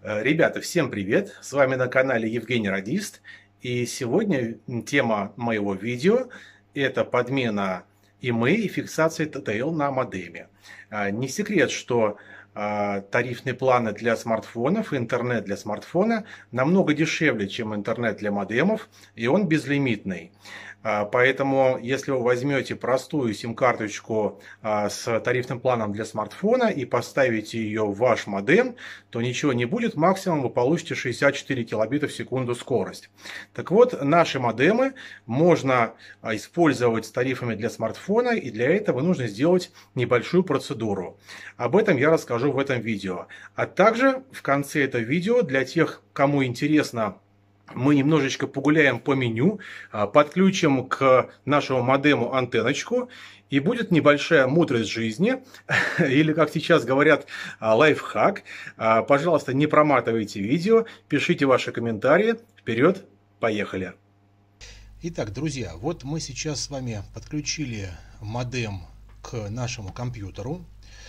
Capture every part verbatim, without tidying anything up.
Э, Ребята, всем привет! С вами на канале Евгений Радист. И сегодня тема моего видео – это подмена ИМЭИ и фиксация тэ тэ эл на модеме. А, Не секрет, что а, тарифные планы для смартфонов, интернет для смартфона намного дешевле, чем интернет для модемов, и он безлимитный. А, Поэтому, если вы возьмете простую сим-карточку а, с тарифным планом для смартфона и поставите ее в ваш модем, то ничего не будет, максимум вы получите шестьдесят четыре килобита в секунду скорость. Так вот, наши модемы можно использовать с тарифами для смартфона, и для этого нужно сделать небольшую процедуру. Об этом я расскажу в этом видео. А также в конце этого видео, для тех, кому интересно, мы немножечко погуляем по меню, подключим к нашему модему антенночку, и будет небольшая мудрость жизни, или, как сейчас говорят, лайфхак. Пожалуйста, не проматывайте видео, пишите ваши комментарии. Вперед, поехали! Итак, друзья, вот мы сейчас с вами подключили модем к нашему компьютеру.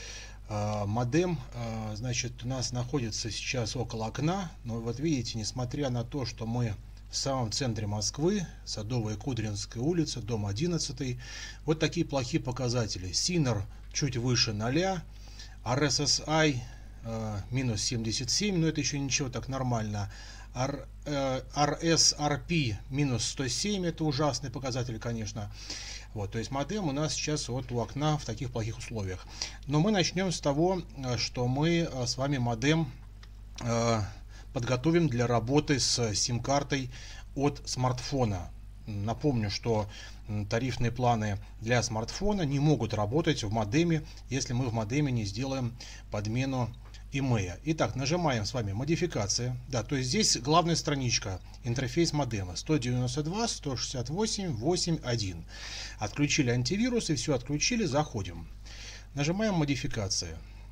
Модем, значит, у нас находится сейчас около окна, но вот видите, несмотря на то, что мы в самом центре Москвы, Садовая Кудринская улица, дом одиннадцатый, вот такие плохие показатели. Синер чуть выше ноля, ар эс эс ай минус семьдесят семь, но это еще ничего, так нормально. ар эс ар пи минус сто семь, это ужасный показатель, конечно. Вот, то есть модем у нас сейчас вот у окна в таких плохих условиях. Но мы начнем с того, что мы с вами модем э, подготовим для работы с сим-картой от смартфона. Напомню, что тарифные планы для смартфона не могут работать в модеме, если мы в модеме не сделаем подмену ИМЭИ. Итак, нажимаем с вами модификация. Да, то есть здесь главная страничка, интерфейс модема сто девяносто два точка сто шестьдесят восемь точка восемь точка один. Отключили антивирус и все отключили, заходим. Нажимаем модификация.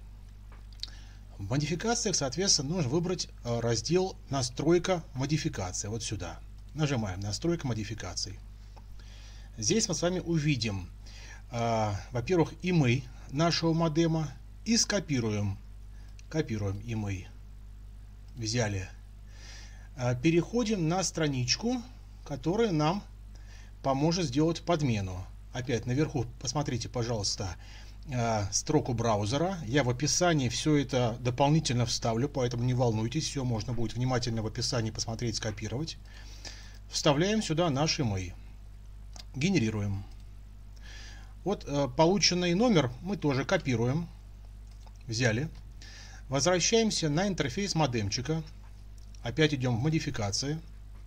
В модификациях, соответственно, нужно выбрать раздел настройка модификация. Вот сюда. Нажимаем настройка модификаций. Здесь мы с вами увидим, во-первых, ИМЭИ нашего модема и скопируем. Копируем ИМЭИ. Взяли. Переходим на страничку, которая нам поможет сделать подмену. Опять наверху посмотрите, пожалуйста, строку браузера. Я в описании все это дополнительно вставлю, поэтому не волнуйтесь. Все можно будет внимательно в описании посмотреть, скопировать. Вставляем сюда наш ИМЭИ. Генерируем. Вот полученный номер мы тоже копируем. Взяли. Возвращаемся на интерфейс модемчика. Опять идем в модификации.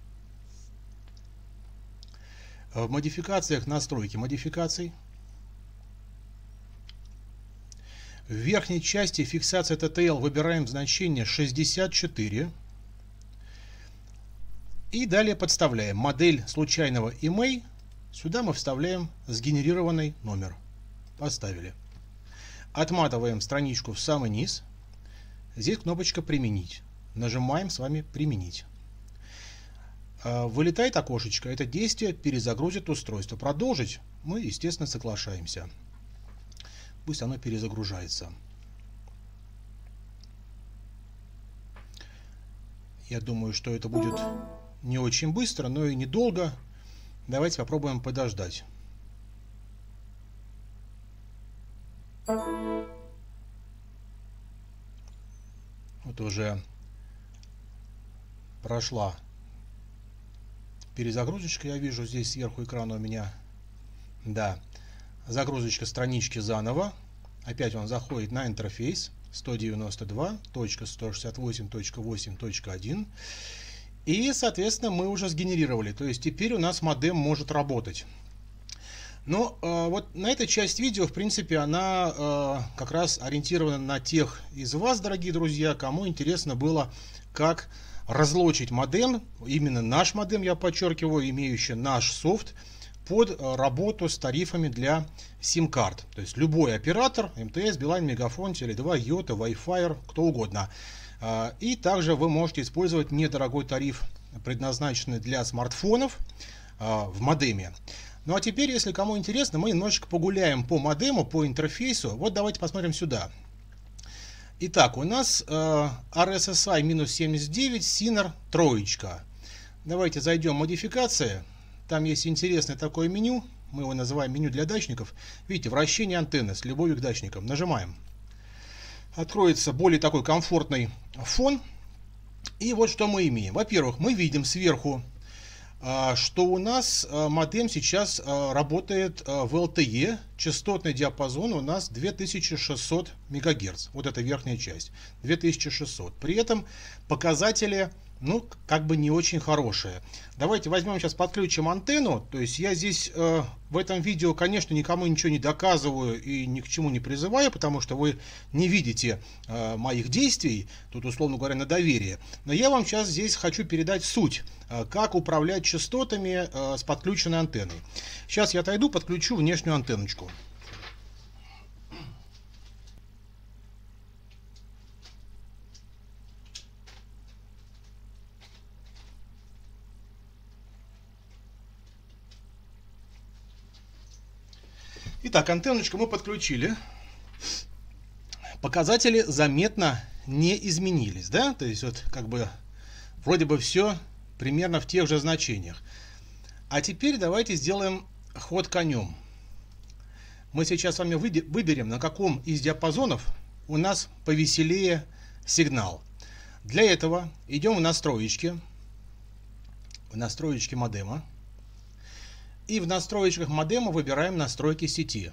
В модификациях настройки модификаций. В верхней части фиксация тэ тэ эл выбираем значение шестьдесят четыре. И далее подставляем модель случайного ИМЭИ. Сюда мы вставляем сгенерированный номер. Поставили. Отматываем страничку в самый низ. Здесь кнопочка «Применить». Нажимаем с вами «Применить». Вылетает окошечко. Это действие перезагрузит устройство. Продолжить мы, естественно, соглашаемся. Пусть оно перезагружается. Я думаю, что это будет не очень быстро, но и недолго. Давайте попробуем подождать. Вот уже прошла перезагрузочка, я вижу здесь сверху экрана у меня. Да, загрузочка странички заново. Опять он заходит на интерфейс сто девяносто два точка сто шестьдесят восемь точка восемь точка один. И, соответственно, мы уже сгенерировали. То есть теперь у нас модем может работать. Но э, вот на этой часть видео, в принципе, она э, как раз ориентирована на тех из вас, дорогие друзья, кому интересно было, как разлочить модем, именно наш модем, я подчеркиваю, имеющий наш софт, под э, работу с тарифами для сим-карт. То есть любой оператор, эм тэ эс, Билайн, Мегафон, Теле два, Йота, Wi-Fi, кто угодно. Э, и также вы можете использовать недорогой тариф, предназначенный для смартфонов, э, в модеме. Ну а теперь, если кому интересно, мы немножечко погуляем по модему, по интерфейсу. Вот давайте посмотрим сюда. Итак, у нас э, ар эс эс ай минус семьдесят девять, Синер троечка. Давайте зайдем в модификации. Там есть интересное такое меню. Мы его называем меню для дачников. Видите, вращение антенны с любовью к дачникам. Нажимаем. Откроется более такой комфортный фон. И вот что мы имеем. Во-первых, мы видим сверху, что у нас модем сейчас работает в эл ти и. Частотный диапазон у нас две тысячи шестьсот мегагерц. Вот эта верхняя часть. две тысячи шестьсот. При этом показатели, ну, как бы не очень хорошие. Давайте возьмем сейчас, подключим антенну. То есть я здесь э, в этом видео, конечно, никому ничего не доказываю и ни к чему не призываю, потому что вы не видите э, моих действий, тут, условно говоря, на доверие. Но я вам сейчас здесь хочу передать суть, э, как управлять частотами э, с подключенной антенной. Сейчас я отойду, подключу внешнюю антенночку. Итак, антенночку мы подключили. Показатели заметно не изменились, да? То есть вот как бы вроде бы все примерно в тех же значениях. А теперь давайте сделаем ход конем. Мы сейчас с вами выберем, на каком из диапазонов у нас повеселее сигнал. Для этого идем в настроечки, в настроечки модема. И в настройках модема выбираем настройки сети.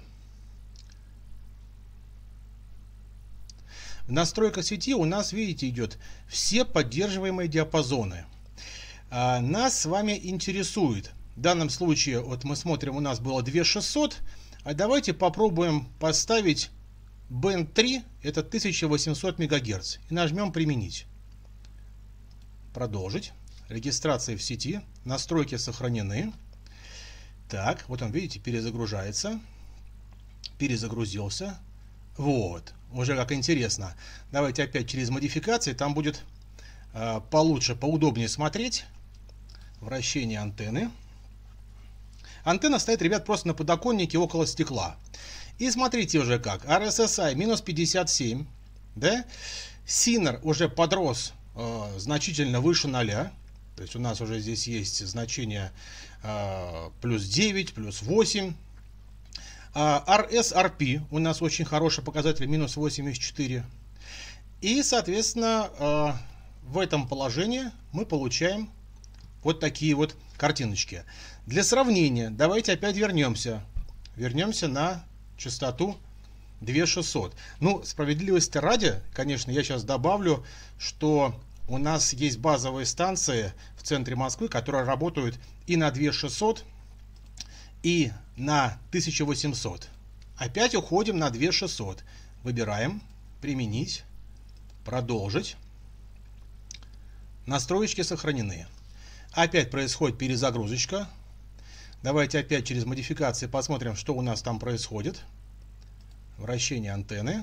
В настройках сети у нас, видите, идет все поддерживаемые диапазоны. А нас с вами интересует. В данном случае, вот мы смотрим, у нас было две тысячи шестьсот. А давайте попробуем поставить бенд три, это тысяча восемьсот мегагерц. И нажмем применить. Продолжить. Регистрация в сети. Настройки сохранены. Так, вот он, видите, перезагружается. Перезагрузился. Вот. Уже как интересно. Давайте опять через модификации. Там будет э, получше, поудобнее смотреть. Вращение антенны. Антенна стоит, ребят, просто на подоконнике около стекла. И смотрите уже как. ар эс эс ай минус пятьдесят семь. Да? Синер уже подрос э, значительно выше ноля. То есть у нас уже здесь есть значение э, плюс девять, плюс восемь. А ар эс ар пи у нас очень хороший показатель, минус восемьдесят четыре. И, соответственно, э, в этом положении мы получаем вот такие вот картиночки. Для сравнения, давайте опять вернемся. Вернемся на частоту две тысячи шестьсот. Ну, справедливости ради, конечно, я сейчас добавлю, что у нас есть базовые станции в центре Москвы, которые работают и на две тысячи шестьсот, и на тысяча восемьсот. Опять уходим на две тысячи шестьсот. Выбираем применить, продолжить. Настроечки сохранены. Опять происходит перезагрузочка. Давайте опять через модификации посмотрим, что у нас там происходит. Вращение антенны.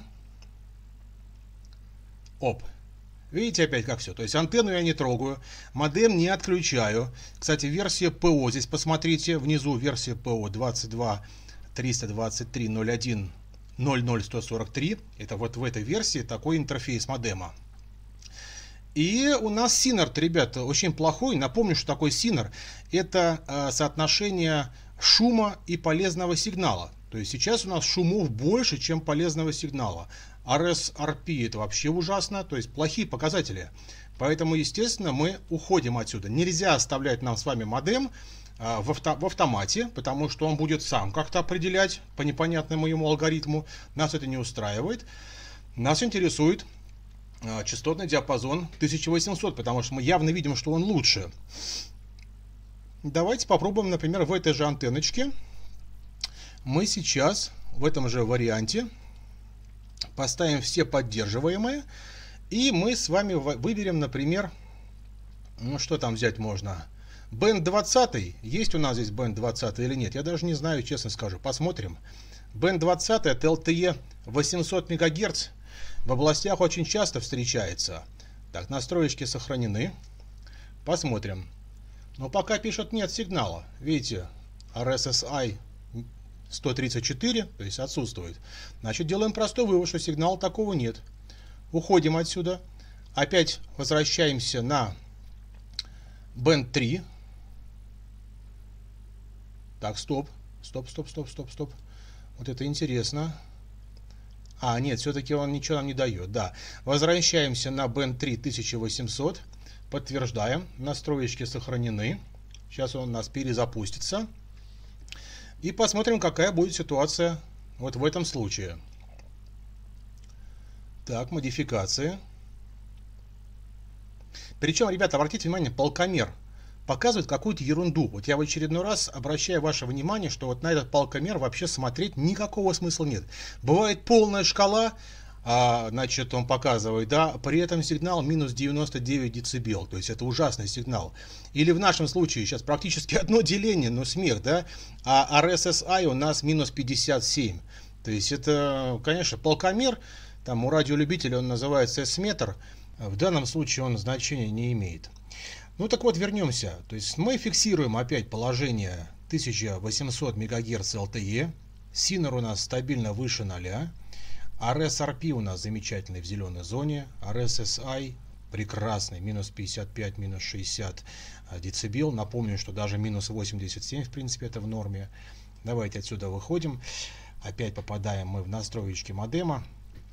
Оп. Видите опять как все. То есть антенну я не трогаю, модем не отключаю. Кстати, версия ПО, здесь посмотрите, внизу версия ПО двадцать два триста двадцать три ноль один ноль ноль сто сорок три. Это вот в этой версии такой интерфейс модема. И у нас Синер, ребята, очень плохой. Напомню, что такое Синер. Это э, соотношение шума и полезного сигнала. То есть сейчас у нас шумов больше, чем полезного сигнала. ар эс ар пи это вообще ужасно, то есть плохие показатели. Поэтому, естественно, мы уходим отсюда. Нельзя оставлять нам с вами модем э, в, авто, в автомате, потому что он будет сам как-то определять по непонятному ему алгоритму. Нас это не устраивает. Нас интересует э, частотный диапазон тысяча восемьсот, потому что мы явно видим, что он лучше. Давайте попробуем, например, в этой же антенночке. Мы сейчас в этом же варианте поставим все поддерживаемые. И мы с вами выберем, например, ну что там взять можно? бенд двадцать. Есть у нас здесь бенд двадцать или нет? Я даже не знаю, честно скажу. Посмотрим. бенд двадцать это эл ти и восемьсот мегагерц. В областях очень часто встречается. Так, настроечки сохранены. Посмотрим. Но пока пишет нет сигнала. Видите, ар эс эс ай сто тридцать четыре, то есть отсутствует. Значит, делаем простой вывод, что сигнала такого нет. Уходим отсюда. Опять возвращаемся на бенд три. Так, стоп. Стоп, стоп, стоп, стоп, стоп. Вот это интересно. А, нет, все-таки он ничего нам не дает. Да. Возвращаемся на бенд три тысяча восемьсот. Подтверждаем. Настроечки сохранены. Сейчас он у нас перезапустится. И посмотрим, какая будет ситуация вот в этом случае. Так, модификации. Причем, ребята, обратите внимание, полкомер показывает какую-то ерунду. Вот я в очередной раз обращаю ваше внимание, что вот на этот полкомер вообще смотреть никакого смысла нет. Бывает полная шкала, а, значит, он показывает, да, при этом сигнал минус девяносто девять децибел, то есть это ужасный сигнал. Или в нашем случае сейчас практически одно деление, но смех, да, а ар эс эс ай у нас минус пятьдесят семь. То есть это, конечно, полкомер, там у радиолюбителя он называется эс-метр, в данном случае он значения не имеет. Ну так вот, вернемся. То есть мы фиксируем опять положение тысяча восемьсот мегагерц эл тэ е. Синер у нас стабильно выше ноля. ар эс ар пи у нас замечательный в зеленой зоне. ар эс эс ай прекрасный. Минус пятьдесят пять, минус шестьдесят децибел. Напомню, что даже минус восемьдесят семь в принципе это в норме. Давайте отсюда выходим. Опять попадаем мы в настроечки модема.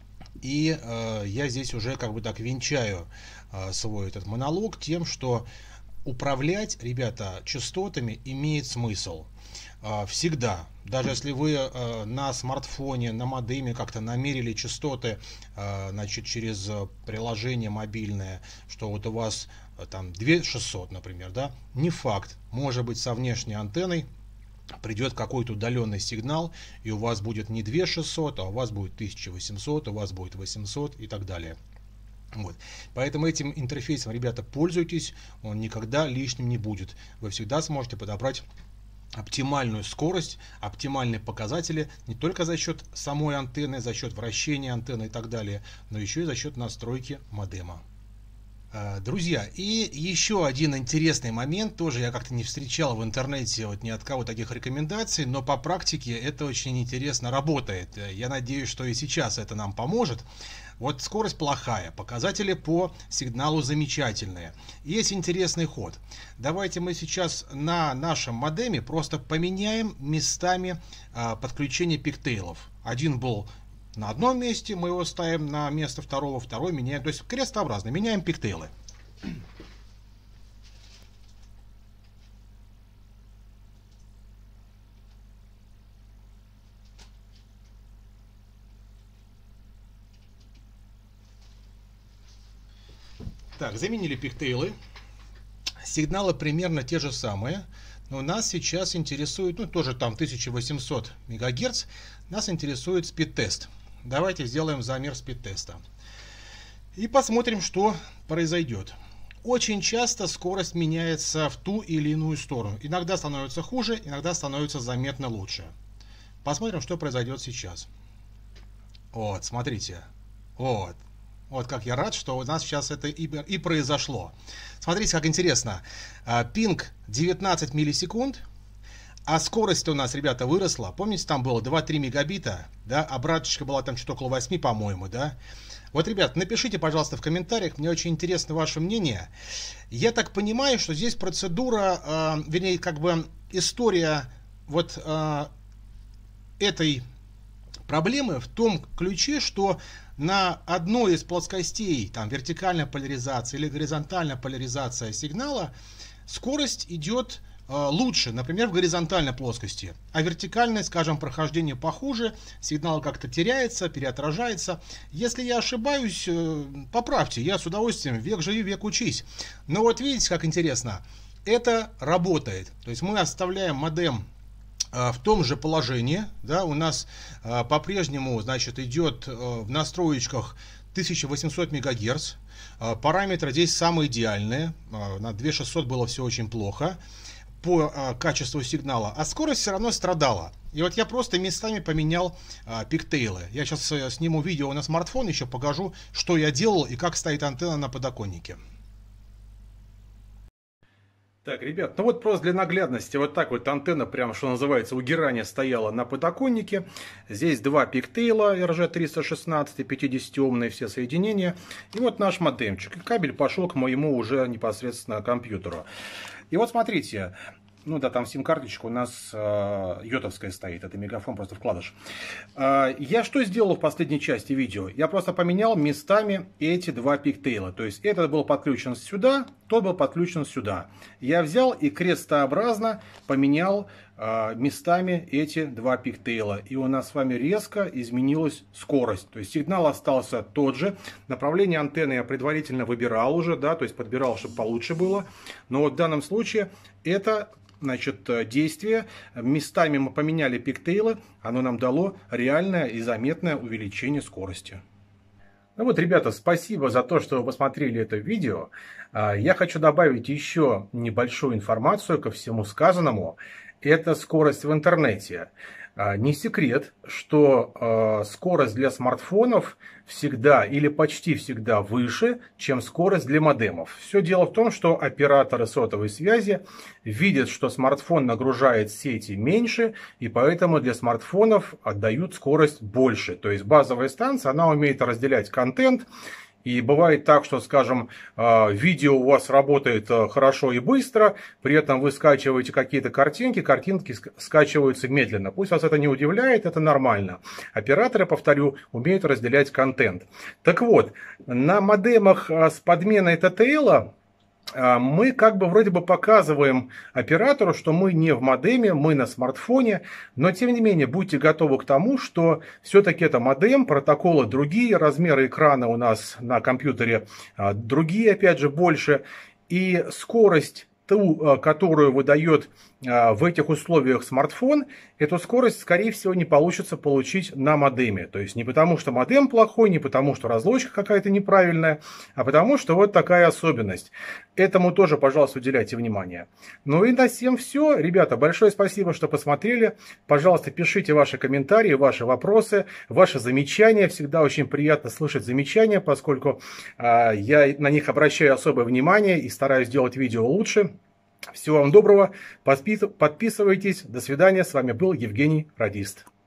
И э, я здесь уже как бы так венчаю э, свой этот монолог тем, что управлять, ребята, частотами имеет смысл. Э, всегда. Даже если вы э, на смартфоне, на модеме как-то намерили частоты, э, значит, через приложение мобильное, что вот у вас э, там две тысячи шестьсот, например, да, не факт. Может быть, со внешней антенной придет какой-то удаленный сигнал, и у вас будет не две тысячи шестьсот, а у вас будет тысяча восемьсот, у вас будет восемьсот и так далее. Вот. Поэтому этим интерфейсом, ребята, пользуйтесь, он никогда лишним не будет. Вы всегда сможете подобрать оптимальную скорость, оптимальные показатели не только за счет самой антенны, за счет вращения антенны и так далее, но еще и за счет настройки модема. Друзья, и еще один интересный момент, тоже я как-то не встречал в интернете вот ни от кого таких рекомендаций, но по практике это очень интересно работает. Я надеюсь, что и сейчас это нам поможет. Вот скорость плохая, показатели по сигналу замечательные. Есть интересный ход. Давайте мы сейчас на нашем модеме просто поменяем местами а, подключения пиктейлов. Один был на одном месте, мы его ставим на место второго, второй меняем, то есть крестообразно, меняем пиктейлы. Так, заменили пиктейлы. Сигналы примерно те же самые, но нас сейчас интересует, ну тоже там тысяча восемьсот мегагерц, нас интересует спид-тест. Давайте сделаем замер спид-теста. И посмотрим, что произойдет. Очень часто скорость меняется в ту или иную сторону. Иногда становится хуже, иногда становится заметно лучше. Посмотрим, что произойдет сейчас. Вот, смотрите. Вот. Вот как я рад, что у нас сейчас это и, и произошло. Смотрите, как интересно. Пинг девятнадцать миллисекунд. А скорость у нас, ребята, выросла. Помните, там было два-три мегабита, да? Обраточка была там что-то около восьми, по-моему, да? Вот, ребят, напишите, пожалуйста, в комментариях. Мне очень интересно ваше мнение. Я так понимаю, что здесь процедура, э, вернее, как бы история вот э, этой проблемы в том ключе, что на одной из плоскостей, там, вертикальная поляризация или горизонтальная поляризация сигнала, скорость идет лучше, например, в горизонтальной плоскости, а вертикальное, скажем, прохождение похуже, сигнал как-то теряется, переотражается. Если я ошибаюсь, поправьте, я с удовольствием, век живи, век учись. Но вот видите, как интересно, это работает. То есть мы оставляем модем в том же положении, да, у нас по-прежнему, значит, идет в настроечках тысяча восемьсот мегагерц, параметры здесь самые идеальные, на две тысячи шестьсот было все очень плохо по а, качеству сигнала, а скорость все равно страдала. И вот я просто местами поменял а, пиктейлы. Я сейчас а, сниму видео на смартфон, еще покажу, что я делал и как стоит антенна на подоконнике. Так, ребят, ну вот просто для наглядности, вот так вот антенна, прям, что называется, у герани стояла на подоконнике. Здесь два пиктейла эр джи триста шестнадцать, пятидесятиомные все соединения. И вот наш модемчик. И кабель пошел к моему уже непосредственно компьютеру. И вот смотрите, ну да, там сим-карточка у нас э, йотовская стоит, это мегафон, просто вкладыш. Э, я что сделал в последней части видео? Я просто поменял местами эти два пиктейла. То есть этот был подключен сюда, тот был подключен сюда. Я взял и крестообразно поменял э, местами эти два пиктейла. И у нас с вами резко изменилась скорость. То есть сигнал остался тот же. Направление антенны я предварительно выбирал уже, да, то есть подбирал, чтобы получше было. Но вот в данном случае это... Значит, действие. Местами мы поменяли пиктейлы, оно нам дало реальное и заметное увеличение скорости. Ну вот, ребята, спасибо за то, что вы посмотрели это видео. Я хочу добавить еще небольшую информацию ко всему сказанному. Это скорость в интернете. Не секрет, что скорость для смартфонов всегда или почти всегда выше, чем скорость для модемов. Все дело в том, что операторы сотовой связи видят, что смартфон нагружает сети меньше, и поэтому для смартфонов отдают скорость больше. То есть базовая станция, она умеет разделять контент. И бывает так, что, скажем, видео у вас работает хорошо и быстро, при этом вы скачиваете какие-то картинки, картинки скачиваются медленно. Пусть вас это не удивляет, это нормально. Операторы, повторю, умеют разделять контент. Так вот, на модемах с подменой ти ти эл мы как бы вроде бы показываем оператору, что мы не в модеме, мы на смартфоне, но тем не менее будьте готовы к тому, что все-таки это модем, протоколы другие, размеры экрана у нас на компьютере другие, опять же, больше, и скорость, ту, которую выдает в этих условиях смартфон, эту скорость, скорее всего, не получится получить на модеме. То есть не потому, что модем плохой, не потому, что разлочка какая-то неправильная, а потому, что вот такая особенность. Этому тоже, пожалуйста, уделяйте внимание. Ну и на всем все. Ребята, большое спасибо, что посмотрели. Пожалуйста, пишите ваши комментарии, ваши вопросы, ваши замечания. Всегда очень приятно слышать замечания, поскольку э, я на них обращаю особое внимание и стараюсь делать видео лучше. Всего вам доброго, подписывайтесь, до свидания, с вами был Евгений Радист.